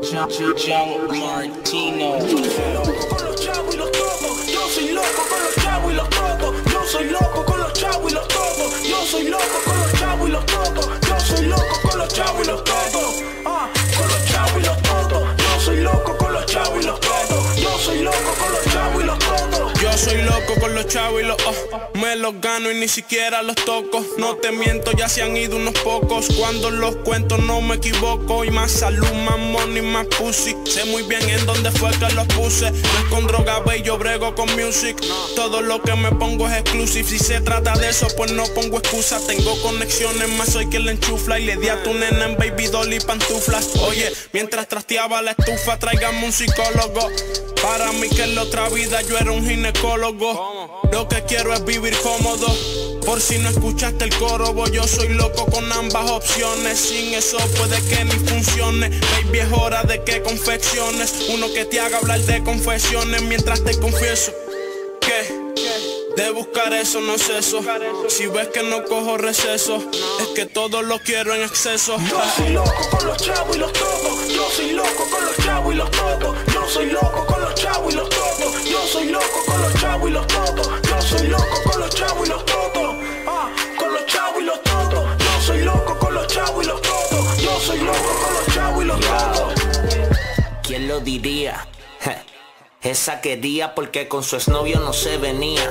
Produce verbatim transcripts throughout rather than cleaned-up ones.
Young Martino. Yo soy loco con los chavos y los totos. Yo soy loco con los chavos y los totos. Yo soy loco con los chavos y los totos. Yo soy loco con los chavos y los totos. Yo soy loco con los chavos y los totos. Ah, con los chavos y los totos. Yo soy loco con los chavos y los totos. Yo soy loco con los chavos y los totos. Yo soy loco con los chavos y los oh, me los gano y ni siquiera los toco. No te miento, ya se han ido unos pocos. Cuando los cuento no me equivoco. Y más salud, más money, más pussy. Sé muy bien en dónde fue que los puse. No es con droga, baby, yo brego con music. Todo lo que me pongo es exclusive. Si se trata de eso, pues no pongo excusa. Tengo conexiones, más soy quien le enchufla. Y le di a tu nena en baby doll y pantuflas. Oye, mientras trasteaba la estufa, tráigame un psicólogo. Para mí que en la otra vida yo era un ginecólogo. Lo que quiero es vivir cómodo. Por si no escuchaste el coro, bo, yo soy loco con ambas opciones. Sin eso puede que ni funcione. Baby, es hora de que confecciones uno que te haga hablar de confesiones. Mientras te confieso que de buscar eso no es eso. Si ves que no cojo receso, es que todo lo quiero en exceso. Yo soy loco con los chavos y los totos. Yo soy loco con los chavos y los totos. Yo soy loco con los chavos y los totos. Yo soy loco con los chavos y los totos. Yo soy loco con los chavos y los totos. Ah, con los chavos y los totos. Yo soy loco con los chavos y los totos. Yo soy loco con los chavos y los totos. ¿Quién lo diría? Esa quería porque con su exnovio no se venía.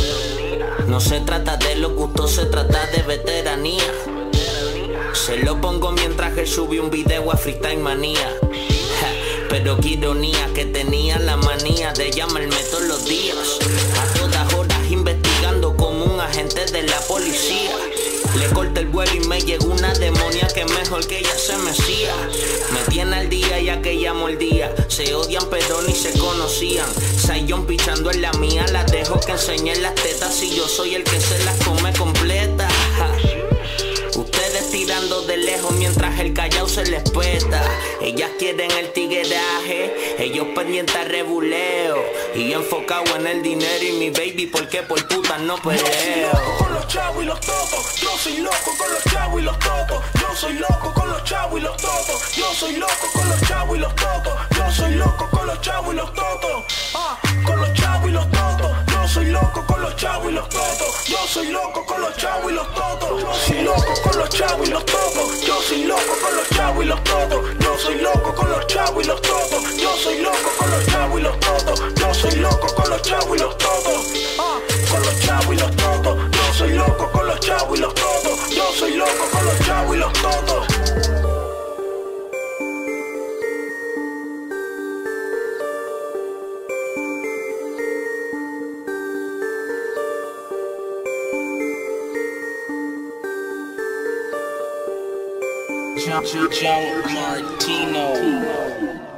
No se trata de los gustos, se trata de veteranía. Se lo pongo mientras él sube un video a Freestyle Manía. Pero qué ironía que tenía la manía de llamarme todos los días. A todas horas investigando como un agente de la policía. Le corté el vuelo y me llegó una demonia que mejor que ella se mecía. Me tiene al día y aquella mordía. Se odian pero ni se conocían. Sayón pichando en la mía. Las dejo que enseñen las tetas y yo soy el que se las come completa. Ustedes tirando de lejos mientras el callao se les peta. Ellas quieren el tigueraje, ellos pendientes al rebuleo. Y enfocado en el dinero y mi baby porque por putas no peleo. Yo soy loco con los chavos y los totos. Yo soy loco con los chavos y los totos. Yo soy loco con los chavos y los totos. Yo soy loco con los chavos y los totos. Yo soy loco con los chavos y los totos. Ah, con los chavos y los totos. Yo soy loco con los chavos y los totos. Yo soy loco con los chavos y los totos. Yo soy loco con los chavos y los totos. Yo soy loco con los chavos y los totos. Yo soy loco con los chavos y los totos. Yo soy loco con los chavos y los totos. Yo soy loco con los chavos y los totos. Ah, con los chavos y los totos. Yo soy loco con los chavos y los totos. Yo soy loco con los chavos y los totos. Young Martino.